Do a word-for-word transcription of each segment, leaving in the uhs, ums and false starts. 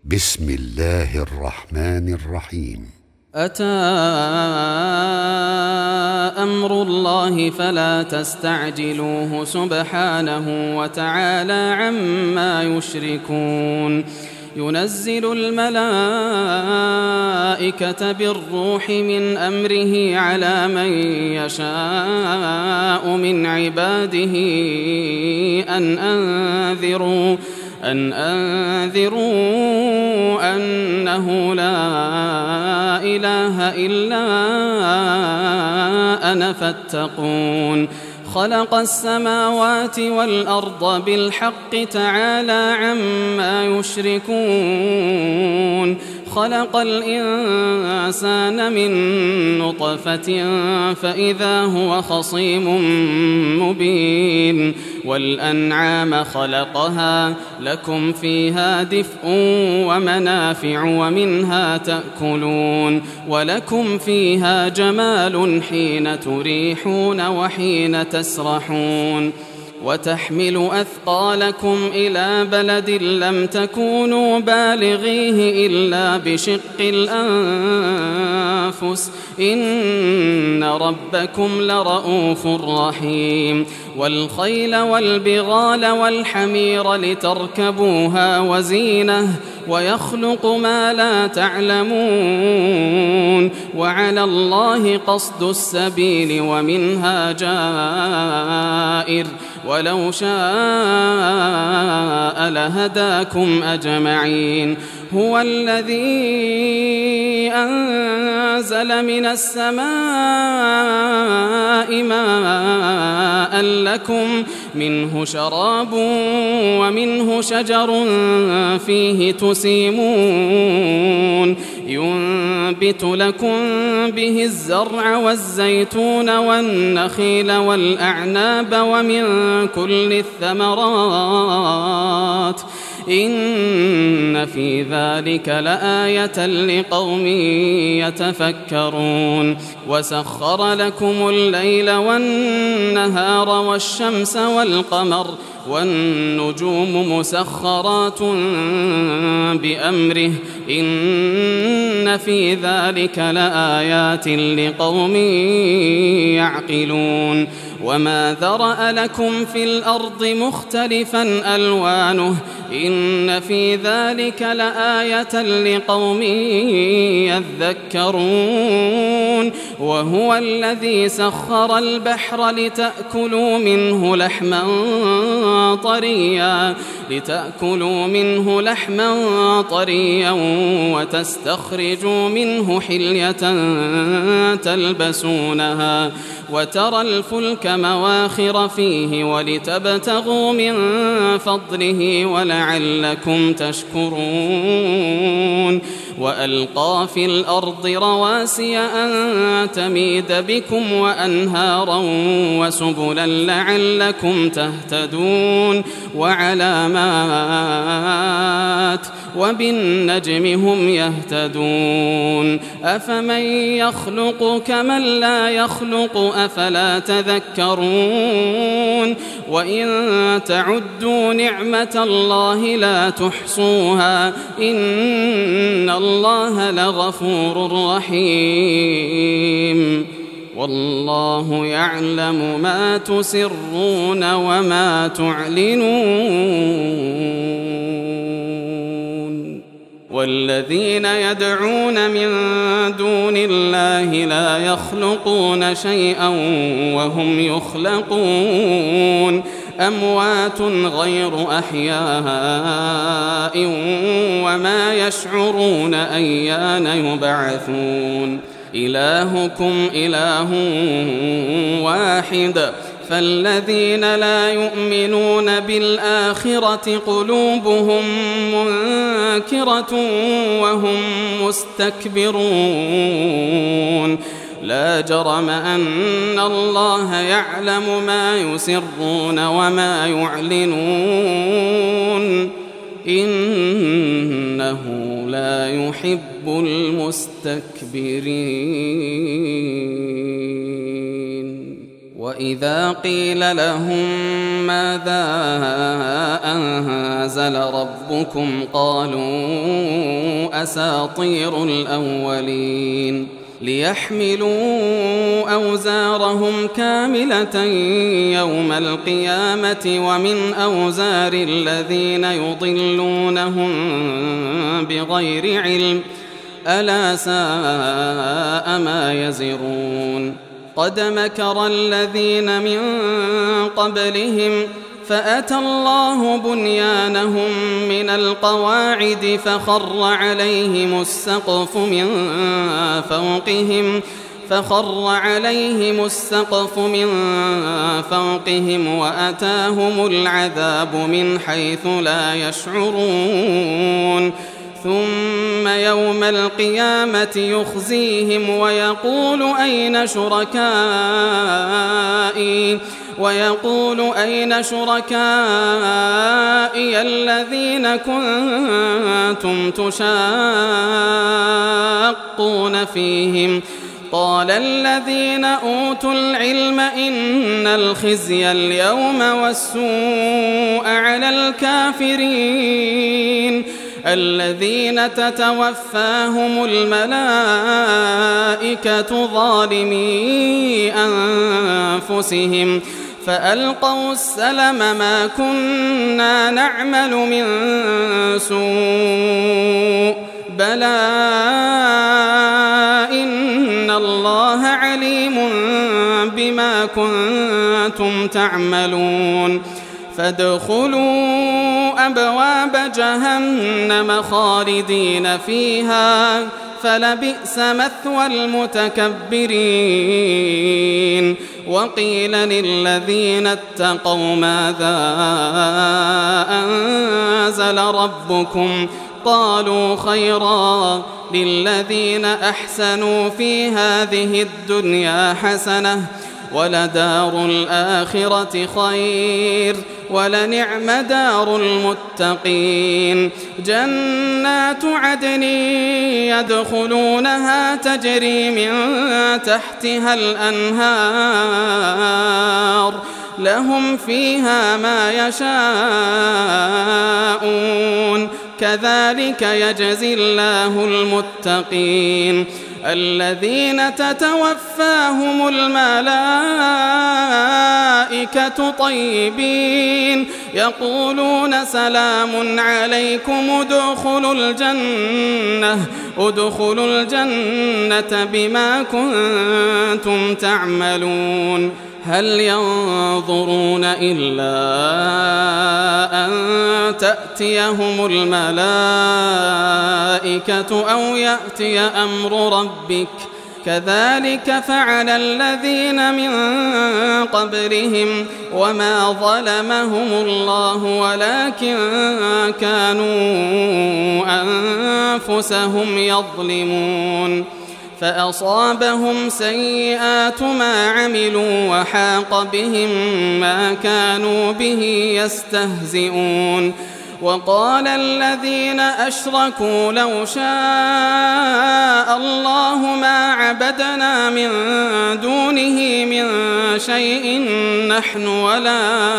بسم الله الرحمن الرحيم. أتى أمر الله فلا تستعجلوه سبحانه وتعالى عما يشركون. ينزل الملائكة بالروح من أمره على من يشاء من عباده أن أنذروا أن أنذروا أنه لا إله إلا أنا فاتقون. خلق السماوات والأرض بالحق تعالى عما يشركون. خلق الإنسان من نطفة فإذا هو خصيم مبين. والأنعام خلقها لكم فيها دفء ومنافع ومنها تأكلون. ولكم فيها جمال حين تريحون وحين تسرحون. وتحمل أثقالكم إلى بلد لم تكونوا بالغيه إلا بشق الأنفس إن ربكم لرؤوف رحيم. والخيل والبغال والحمير لتركبوها وزينة ويخلق ما لا تعلمون. وعلى الله قصد السبيل ومنها جائر ولو شاء لهداكم أجمعين. هو الذي أنزل من السماء ماء لكم منه شراب ومنه شجر فيه تسيمون. ينبت لكم به الزرع والزيتون والنخيل والأعناب ومن كل الثمرات إن في ذلك لآية لقوم يتفكرون. وسخر لكم الليل والنهار والشمس والقمر والنجوم مسخرات بأمره إن في ذلك لآيات لقوم يعقلون. وما ذرأ لكم في الأرض مختلفا ألوانه إن في ذلك لآية لقوم يذكرون. وهو الذي سخر البحر لتأكلوا منه لحما طريا لتأكلوا منه لحما طريا وتستخرجوا منه حلية تلبسونها وترى الفلك مواخر فيه ولتبتغوا من فضله ولعلكم تشكرون. وألقى في الأرض رواسي أن تميد بكم وأنهارا وسبلا لعلكم تهتدون. وعلامات وبالنجم هم يهتدون. أفمن يخلق كمن لا يخلق أفلا تذكرون. وإن تعدوا نعمة الله لا تحصوها إن الله لغفور رحيم. والله يعلم ما تسرون وما تعلنون. والذين يدعون من دون الله لا يخلقون شيئا وهم يخلقون. أموات غير أحياء وما يشعرون أيان يبعثون. إلهكم إله واحد فالذين لا يؤمنون بالآخرة قلوبهم منكرة وهم مستكبرون. لا جرم أن الله يعلم ما يسرون وما يعلنون إنه لا يحب المستكبرين. وإذا قيل لهم ماذا أنزل ربكم قالوا أساطير الأولين ليحملوا أوزارهم كاملة يوم القيامة ومن أوزار الذين يضلونهم بغير علم ألا ساء ما يزرون قد مكر الذين من قبلهم فأتى الله بنيانهم من القواعد فخر عليهم السقف من فوقهم فخر عليهم السقف من فوقهم وأتاهم العذاب من حيث لا يشعرون ثم يوم القيامة يخزيهم ويقول أين شركائي ويقول أين شركائي الذين كنتم تشاقون فيهم قال الذين أوتوا العلم إن الخزي اليوم والسوء على الكافرين الذين تتوفاهم الملائكة ظالمي أنفسهم فألقوا السلم ما كنا نعمل من سوء بلى إن الله عليم بما كنتم تعملون فادخلوا أبواب جهنم خالدين فيها فلبئس مثوى المتكبرين وقيل للذين اتقوا ماذا أنزل ربكم قالوا خيرا للذين أحسنوا في هذه الدنيا حسنة ولدار الآخرة خير ولنعم دار المتقين جنات عدن يدخلونها تجري من تحتها الأنهار لهم فيها ما يشاءون كذلك يجزي الله المتقين الذين تتوفاهم الملائكة طيبين يقولون سلام عليكم ادخلوا الجنة ادخلوا الجنة بما كنتم تعملون هل ينظرون إلا أن تأتيهم الملائكة أو يأتي أمر ربك كذلك فعل الذين من قبلهم وما ظلمهم الله ولكن كانوا أنفسهم يظلمون فأصابهم سيئات ما عملوا وحاق بهم ما كانوا به يستهزئون وقال الذين أشركوا لو شاء الله ما عبدنا من دونه من شيء نحن ولا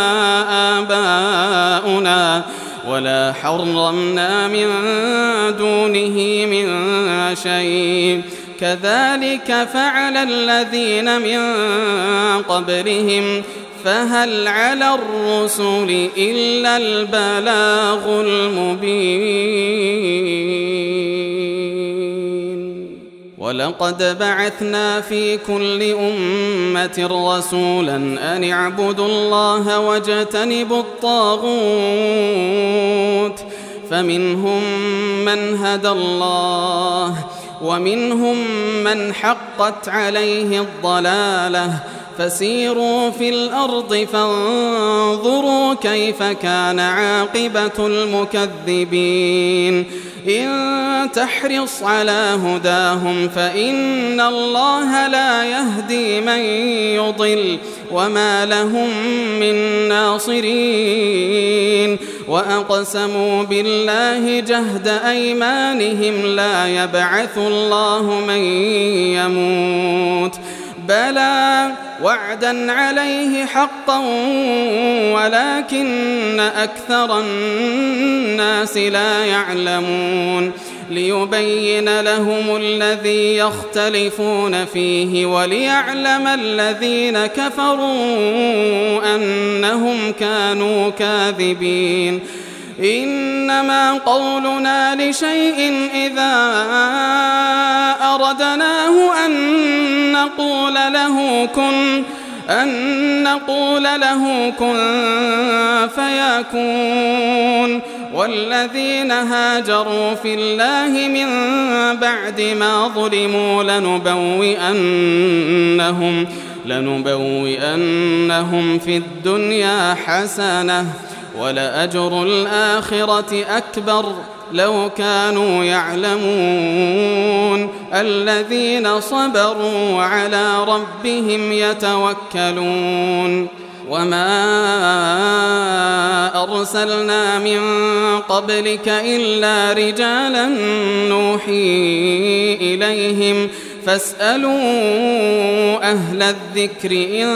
آباؤنا ولا حرمنا من دونه من شيء كذلك فعل الذين من قبلهم فهل على الرسل إلا البلاغ المبين ولقد بعثنا في كل أمة رسولا أن اعبدوا الله واجتنبوا الطاغوت فمنهم من هدى الله ومنهم من حقت عليه الضلالة فسيروا في الأرض فانظروا كيف كان عاقبة المكذبين إن تحرص على هداهم فإن الله لا يهدي من يضل وما لهم من ناصرين وأقسموا بالله جهد أيمانهم لا يبعث الله من يموت بلى وعدا عليه حقا ولكن أكثر الناس لا يعلمون ليبين لهم الذي يختلفون فيه وليعلم الذين كفروا أنهم كانوا كاذبين إنما قولنا لشيء إذا أردناه أن نقول له كن أن نقول له كن فيكون والذين هاجروا في الله من بعد ما ظلموا لنبوئنهم لنبوئنهم في الدنيا حسنة ولأجر الآخرة أكبر لو كانوا يعلمون الذين صبروا وعلى ربهم يتوكلون وما أرسلنا من قبلك إلا رجالا نوحي إليهم فاسألوا أهل الذكر إن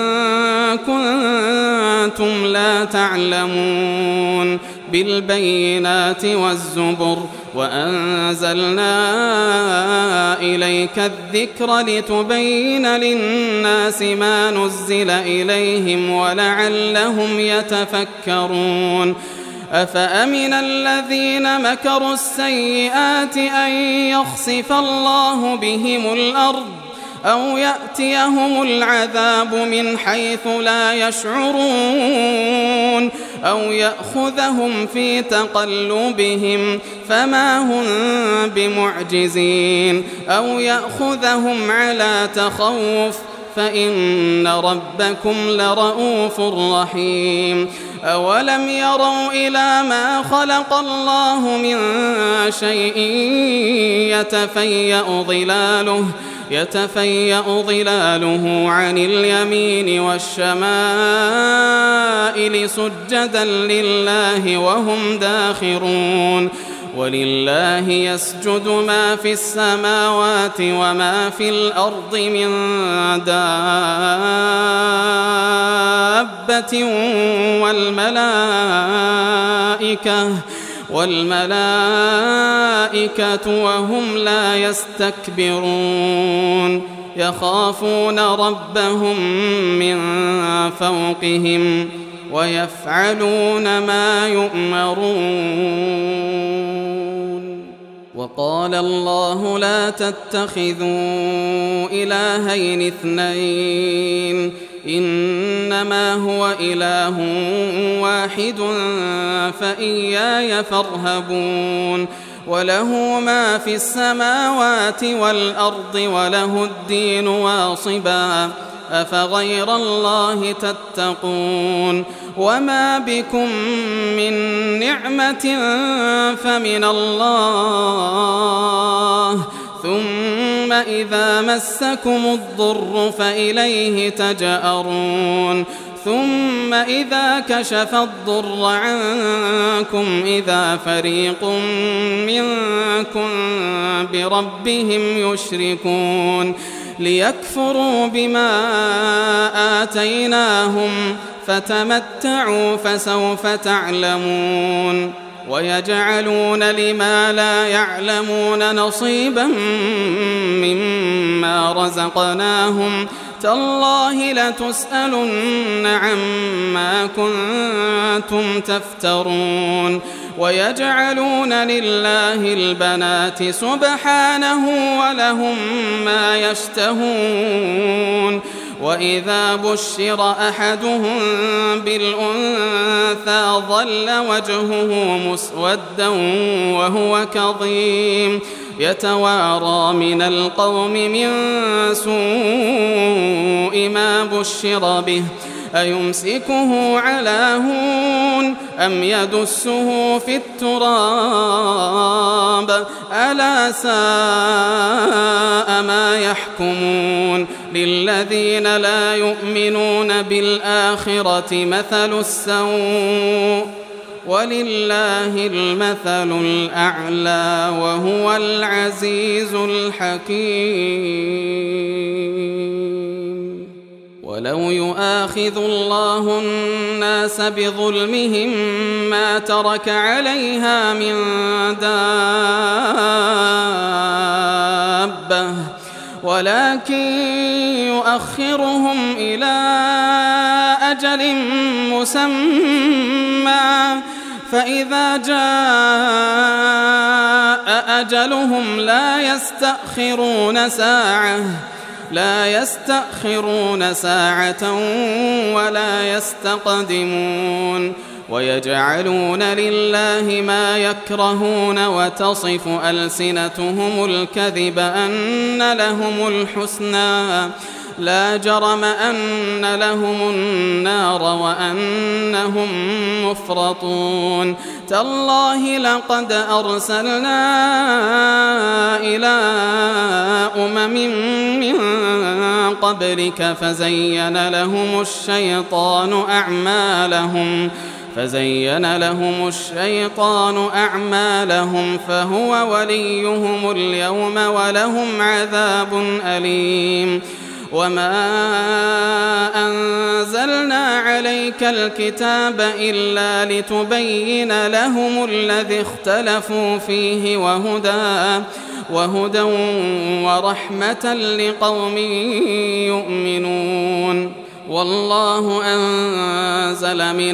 كنتم لا تعلمون بالبينات والزبر وأنزلنا إليك الذكر لتبين للناس ما نزل إليهم ولعلهم يتفكرون أفأمن الذين مكروا السيئات أن يخسف الله بهم الأرض أو يأتيهم العذاب من حيث لا يشعرون أو يأخذهم في تقلبهم فما هم بمعجزين أو يأخذهم على تخوف فإن ربكم لرؤوف رحيم أولم يروا إلى ما خلق الله من شيء يتفيأ ظلاله يتفيأ ظلاله عن اليمين والشمائل سجدا لله وهم داخرون ولله يسجد ما في السماوات وما في الأرض من دابة والملائكة والملائكة وهم لا يستكبرون يخافون ربهم من فوقهم ويفعلون ما يؤمرون وقال الله لا تتخذوا إلهين اثنين إنما هو إله واحد فإياي فارهبون وله ما في السماوات والأرض وله الدين واصبا أفغير الله تتقون وما بكم من نعمة فمن الله ثم إذا مسكم الضر فإليه تجأرون ثم إذا كشف الضر عنكم إذا فريق منكم بربهم يشركون ليكفروا بما آتيناهم فتمتعوا فسوف تعلمون ويجعلون لما لا يعلمون نصيبا مما رزقناهم تالله لتسألن عما كنتم تفترون ويجعلون لله البنات سبحانه ولهم ما يشتهون وإذا بشر أحدهم بالأنثى ظل وجهه مسودا وهو كظيم يتوارى من القوم من سوء ما بشر به أيمسكه على هون أم يدسه في التراب ألا ساء ما يحكمون للذين لا يؤمنون بالآخرة مثل السوء ولله المثل الأعلى وهو العزيز الحكيم ولو يؤاخذ الله الناس بظلمهم ما ترك عليها من ولكن يؤخرهم إلى أجل مسمى فإذا جاء أجلهم لا يستأخرون ساعة لا يستأخرون ساعة ولا يستقدمون ويجعلون لله ما يكرهون وتصف ألسنتهم الكذب أن لهم الحسنى لا جرم أن لهم النار وأنهم مفرطون تالله لقد أرسلنا إلى أمم من قبلك فزين لهم الشيطان أعمالهم فزين لهم الشيطان أعمالهم فهو وليهم اليوم ولهم عذاب أليم وما أنزلنا عليك الكتاب إلا لتبين لهم الذي اختلفوا فيه وهدى وهدى ورحمة لقوم يؤمنون والله أنزل من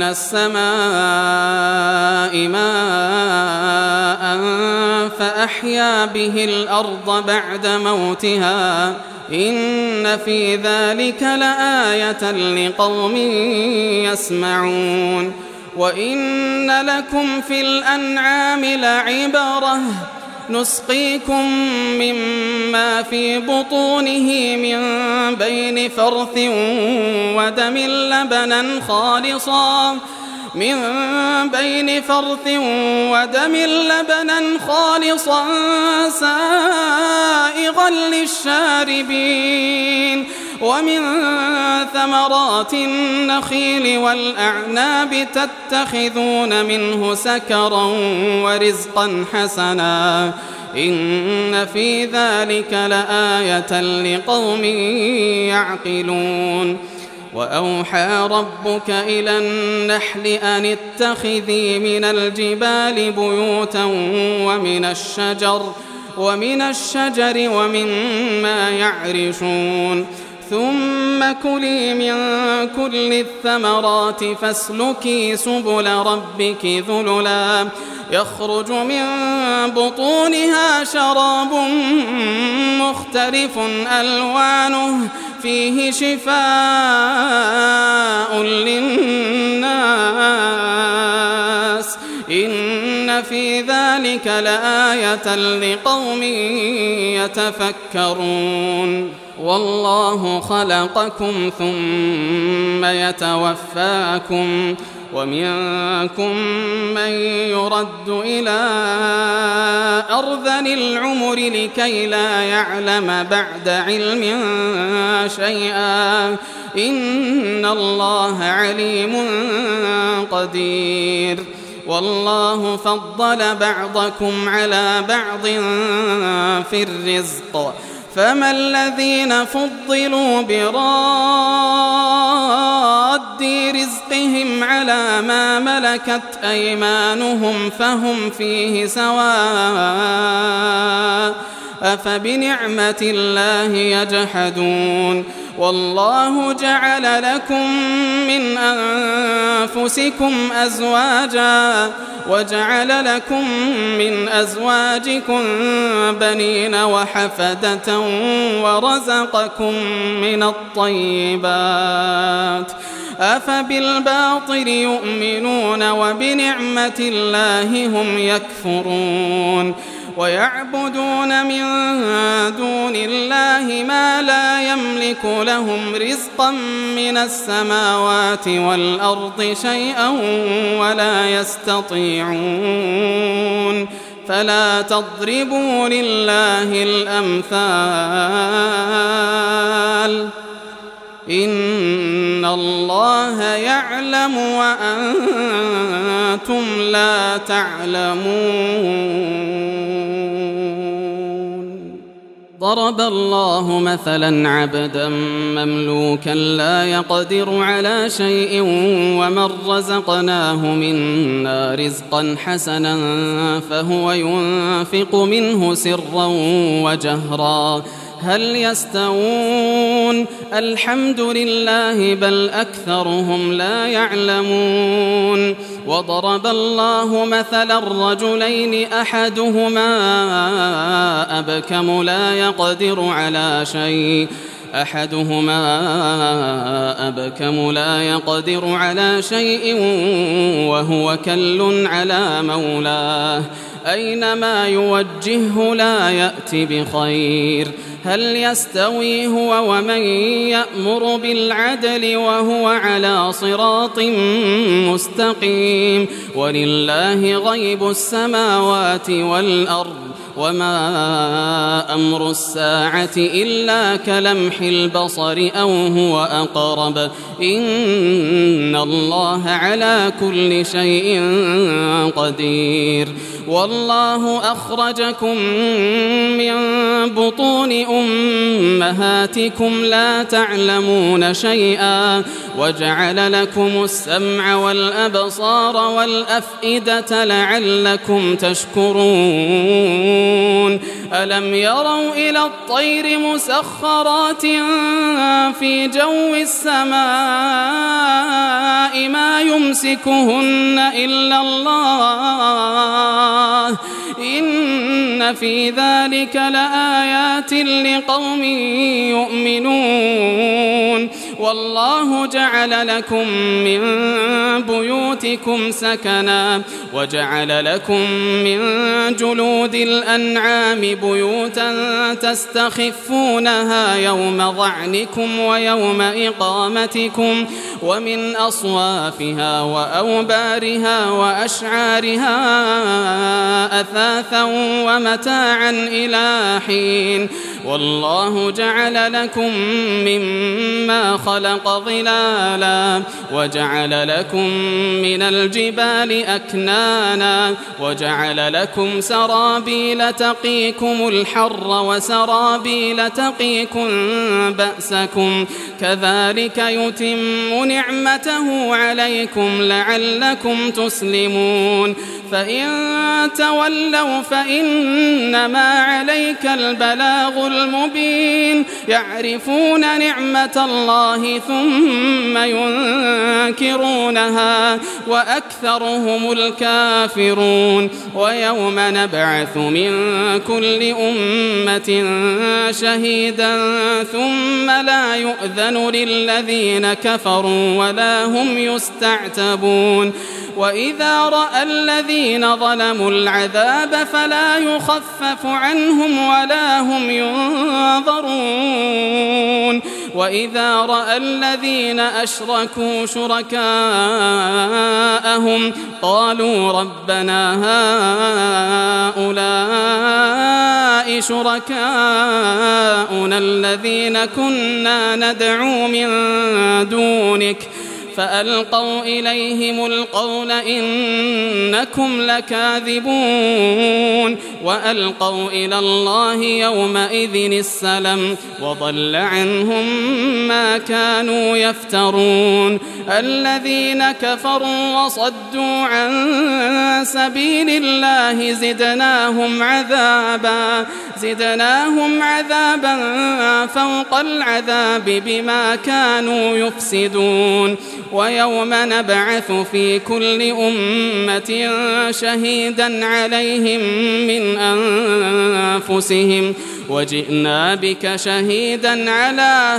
السماء ماء فأحيا به الأرض بعد موتها إن في ذلك لآية لقوم يسمعون وإن لكم في الأنعام لعبرة نسقيكم مما في بطونه من بين فرث ودم لبنا خالصا من بين فرث ودم لبنا خالصا سائغا للشاربين ومن ثمرات النخيل والأعناب تتخذون منه سكرا ورزقا حسنا إن في ذلك لآية لقوم يعقلون وأوحى ربك إلى النحل أن اتخذي من الجبال بيوتا ومن الشجر ومن الشجر ومما يعرشون ثم كلي من كل الثمرات فاسلكي سبل ربك ذللا يخرج من بطونها شراب مختلف ألوانه فيه شفاء للناس إن في ذلك لآية لقوم يتفكرون والله خلقكم ثم يتوفاكم ومنكم من يرد إلى أرذل العمر لكي لا يعلم بعد علم شيئا إن الله عليم قدير والله فضل بعضكم على بعض في الرزق فما الذين فضلوا براد رزقهم على ما ملكت أيمانهم فهم فيه سواء أفبنعمة الله يجحدون والله جعل لكم من أنفسكم أزواجا وجعل لكم من أزواجكم بنين وحفدة ورزقكم من الطيبات أفبالباطل يؤمنون وبنعمة الله هم يكفرون ويعبدون من دون الله ما لا يملك لهم رزقا من السماوات والأرض شيئا ولا يستطيعون فلا تضربوا لله الأمثال إن الله يعلم وأنتم لا تعلمون ضرب الله مثلا عبدا مملوكا لا يقدر على شيء ومن رزقناه منا رزقا حسنا فهو ينفق منه سرا وجهرا هل يستوون الحمد لله بل أكثرهم لا يعلمون وضرب الله مثلا الرجلين أحدهما أبكم لا يقدر على شيء أحدهما أبكم لا يقدر على شيء وهو كل على مولاه أينما يوجهه لا يأتي بخير هل يستوي هو ومن يأمر بالعدل وهو على صراط مستقيم ولله غيب السماوات والأرض وما أمر الساعة إلا كلمح البصر أو هو أقرب إن الله على كل شيء قدير والله أخرجكم من بطون أمهاتكم لا تعلمون شيئا وجعل لكم السمع والأبصار والأفئدة لعلكم تشكرون ألم يروا إلى الطير مسخرات في جو السماء ما يمسكهن إلا الله إن في ذلك لآيات لقوم يؤمنون والله جعل لكم من بيوتكم سكنا وجعل لكم من جلود الأنعام بيوتا تستخفونها يوم ظعنكم ويوم إقامتكم ومن أصوافها وأوبارها وأشعارها أثاثا ومتاعا إلى حين والله جعل لكم مما خلق ظلالا وجعل لكم من الجبال أكنانا وجعل لكم سرابيل تقيكم الحر وسرابيل تقيكم بأسكم كذلك يتم نعمته عليكم لعلكم تسلمون فإن تولوا فإنما عليك البلاغ المبين يعرفون نعمة الله ثم ينكرونها وأكثرهم الكافرون ويوم نبعث من كل أمة شهيدا ثم لا يؤذن للذين كفروا ولا هم يستعتبون وإذا رأى الذين ظلموا العذاب فلا يخفف عنهم ولا هم ينظرون وإذا رأى الذين أشركوا شركاءهم قالوا ربنا هؤلاء شركاؤنا الذين كنا ندعو من دونك فألقوا إليهم القول إنكم لكاذبون وألقوا إلى الله يومئذ السلم وضل عنهم ما كانوا يفترون الذين كفروا وصدوا عن سبيل الله زدناهم عذابا زدناهم عذابا فوق العذاب بما كانوا يفسدون ويوم نبعث في كل أمة شهيدا عليهم من أنفسهم وجئنا بك شهيدا على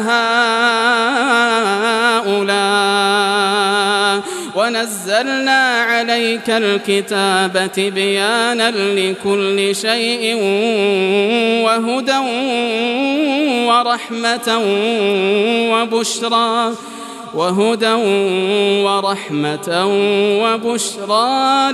هؤلاء ونزلنا عليك الكتاب تبيانا لكل شيء وهدى ورحمة وبشرى وهدى ورحمة وبشرى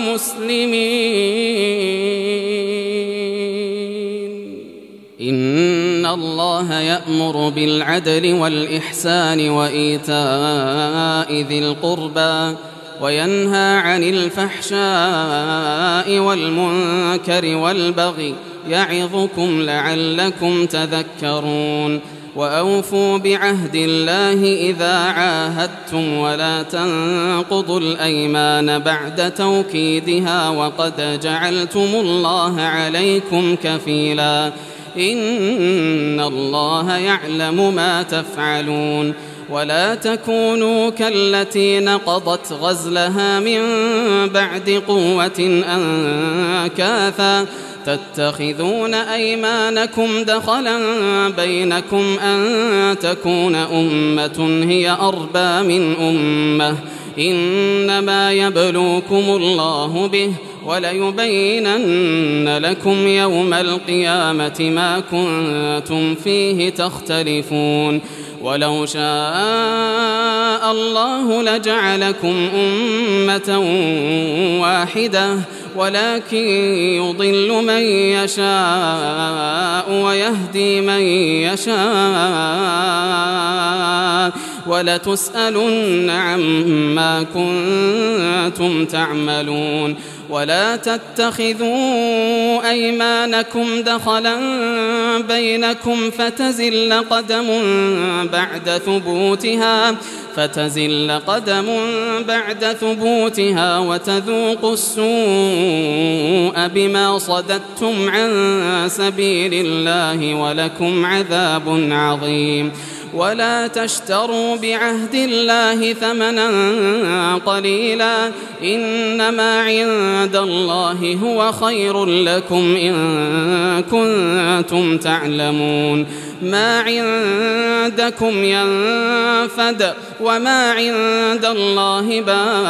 للمسلمين إن الله يأمر بالعدل والإحسان وإيتاء ذي القربى وينهى عن الفحشاء والمنكر والبغي يعظكم لعلكم تذكرون وأوفوا بعهد الله إذا عاهدتم ولا تنقضوا الأيمان بعد توكيدها وقد جعلتم الله عليكم كفيلا إن الله يعلم ما تفعلون ولا تكونوا كالتي نقضت غزلها من بعد قوة أنكاثا تتخذون أيمانكم دخلا بينكم أن تكون أمة هي أربى من أمة إنما يبلوكم الله به وليبينن لكم يوم القيامة ما كنتم فيه تختلفون ولو شاء الله لجعلكم أمة واحدة ولكن يضل من يشاء ويهدي من يشاء ولتسألن عما كنتم تعملون ولا تتخذوا أيمانكم دخلا بينكم فتزل قدم بعد ثبوتها فتزل قدم بعد ثبوتها وتذوقوا السوء بما صددتم عن سبيل الله ولكم عذاب عظيم ولا تشتروا بعهد الله ثمنا قليلا إنما عند الله هو خير لكم إن كنتم تعلمون ما عندكم ينفد وما عند الله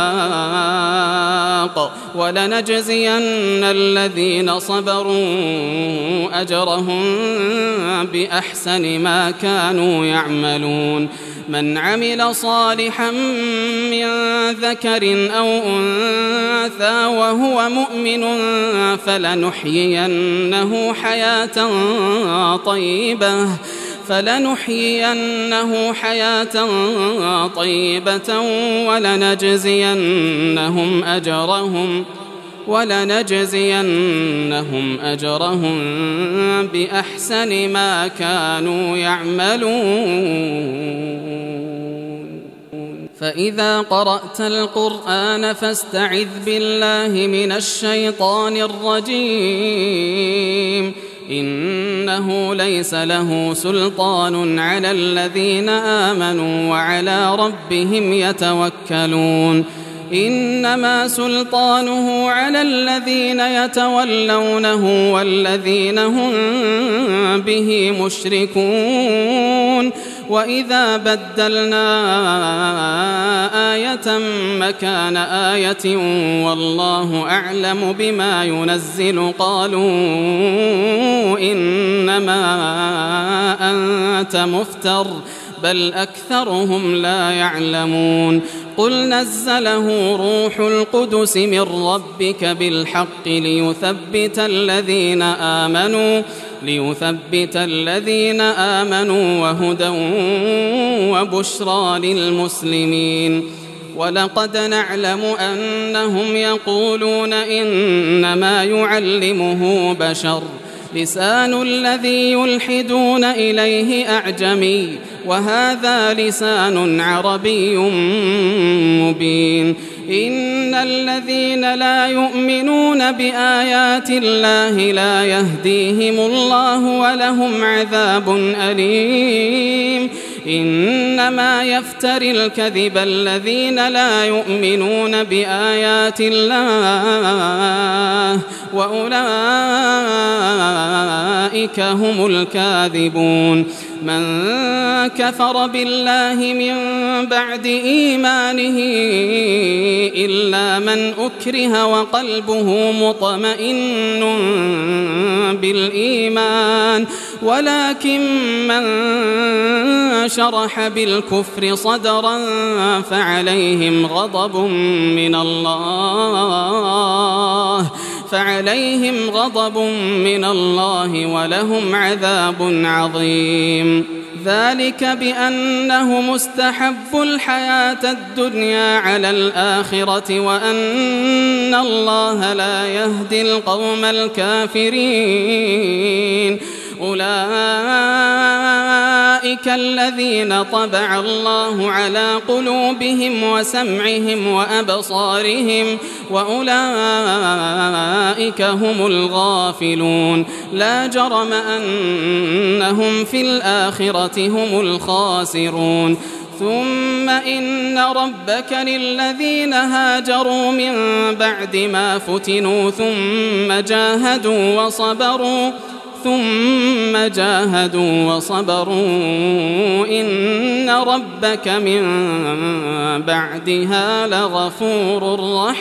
باق ولنجزين الذين صبروا أجرهم بأحسن ما كانوا يعملون من عمل صالحا من ذكر أو أنثى وهو مؤمن فلنحيينه حياة طيبة فلنحيينه حياة طيبة ولنجزينهم أجرهم ولنجزينهم أجرهم بأحسن ما كانوا يعملون فإذا قرأت القرآن فاستعذ بالله من الشيطان الرجيم إنه ليس له سلطان على الذين آمنوا وعلى ربهم يتوكلون إنما سلطانه على الذين يتولونه والذين هم به مشركون وإذا بدلنا آية مكان آية والله أعلم بما ينزل قالوا إنما أنت مفتر بل أكثرهم لا يعلمون قل نزله روح القدس من ربك بالحق ليثبت الذين آمنوا ليثبت الذين آمنوا وهدى وبشرى للمسلمين ولقد نعلم أنهم يقولون إنما يعلمه بشر لسان الذي يلحدون إليه أعجمي وهذا لسان عربي مبين إن الذين لا يؤمنون بآيات الله لا يهديهم الله ولهم عذاب أليم إنما يفتري الكذب الذين لا يؤمنون بآيات الله وأولئك هم الكاذبون من كفر بالله من بعد إيمانه إلا من أكره وقلبه مطمئن بالإيمان ولكن من شرح بالكفر صدرا فعليهم غضب من الله فعليهم غضب من الله ولهم عذاب عظيم ذلك بأنه مستحب الحياة الدنيا على الآخرة وأن الله لا يهدي القوم الكافرين أولئك أولئك الذين طبع الله على قلوبهم وسمعهم وأبصارهم وأولئك هم الغافلون لا جرم أنهم في الآخرة هم الخاسرون ثم إن ربك للذين هاجروا من بعد ما فتنوا ثم جاهدوا وصبروا ثم جاهدوا وصبروا إن ربك من بعدها لغفور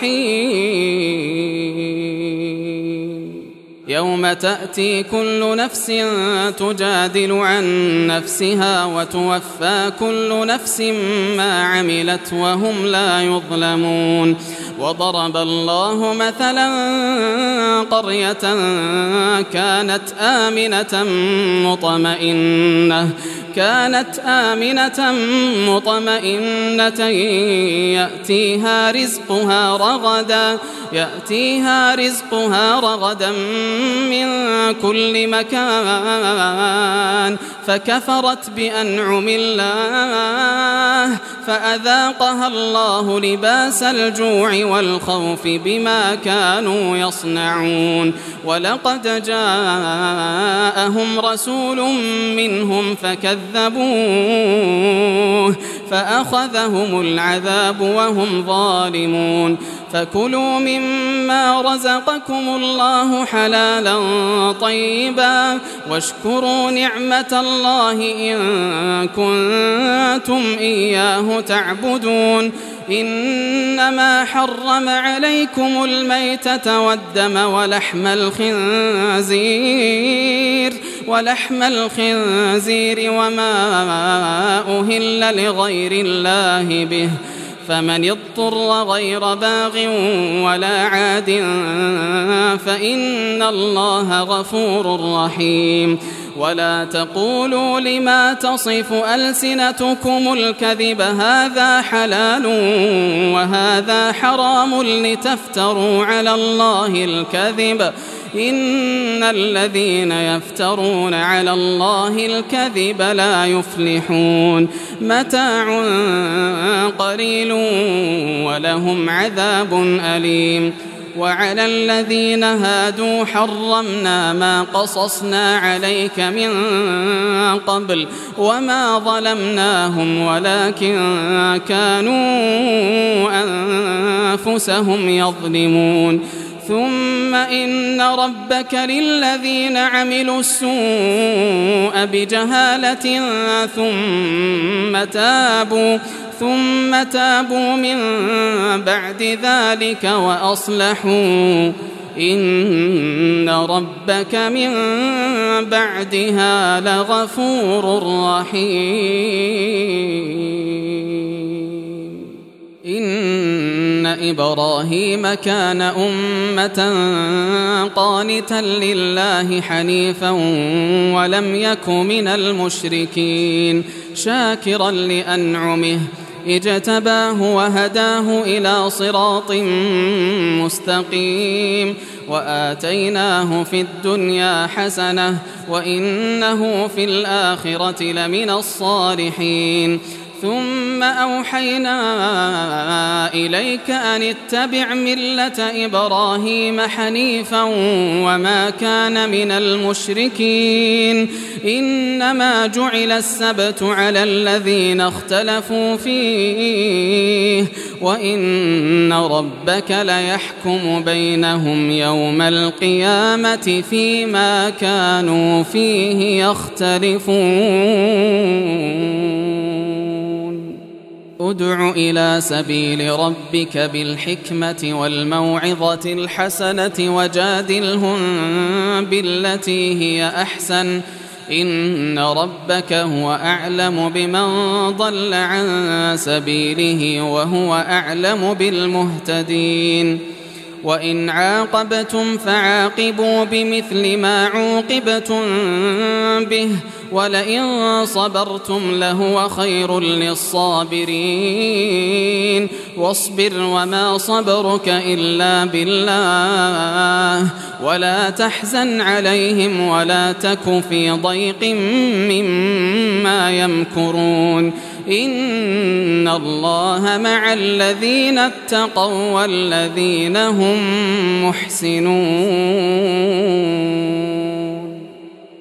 رحيم يوم تأتي كل نفس تجادل عن نفسها وتوفى كل نفس ما عملت وهم لا يظلمون وضرب الله مثلا قرية كانت آمنة مطمئنة كانت آمنة مطمئنة يأتيها رزقها رغدا يأتيها رزقها رغدا من كل مكان فكفرت بأنعم الله فأذاقها الله لباس الجوع والخوف بما كانوا يصنعون ولقد جاءهم رسول منهم فكذبوه فأخذهم العذاب وهم ظالمون فكلوا مما رزقكم الله حلالا طيبا واشكروا نعمة الله إن كنتم إياه تعبدون إنما حرم عليكم الميتة والدم ولحم الخنزير ولحم الخنزير وما أهل لغير الله به فمن اضطر غير باغ ولا عاد فإن الله غفور رحيم ولا تقولوا لما تصف ألسنتكم الكذب هذا حلال وهذا حرام لتفتروا على الله الكذب إن الذين يفترون على الله الكذب لا يفلحون متاع قليل ولهم عذاب أليم وعلى الذين هادوا حرمنا ما قصصنا عليك من قبل وما ظلمناهم ولكن كانوا أنفسهم يظلمون ثم إن ربك للذين عملوا السوء بجهالة ثم تابوا ثم تابوا من بعد ذلك وأصلحوا إن ربك من بعدها لغفور رحيم إن إبراهيم كان أمة قانتا لله حنيفا ولم يك من المشركين شاكرا لأنعمه اجتباه وهداه إلى صراط مستقيم وآتيناه في الدنيا حسنة وإنه في الآخرة لمن الصالحين ثم أوحينا إليك أن اتبع ملة إبراهيم حنيفا وما كان من المشركين إنما جعل السبت على الذين اختلفوا فيه وإن ربك ليحكم بينهم يوم القيامة فيما كانوا فيه يختلفون ادع إلى سبيل ربك بالحكمة والموعظة الحسنة وجادلهم بالتي هي أحسن إن ربك هو أعلم بمن ضل عن سبيله وهو أعلم بالمهتدين وإن عاقبتم فعاقبوا بمثل ما عوقبتم به ولئن صبرتم لهو خير للصابرين واصبر وما صبرك إلا بالله ولا تحزن عليهم ولا تك في ضيق مما يمكرون إن الله مع الذين اتقوا والذين هم محسنون.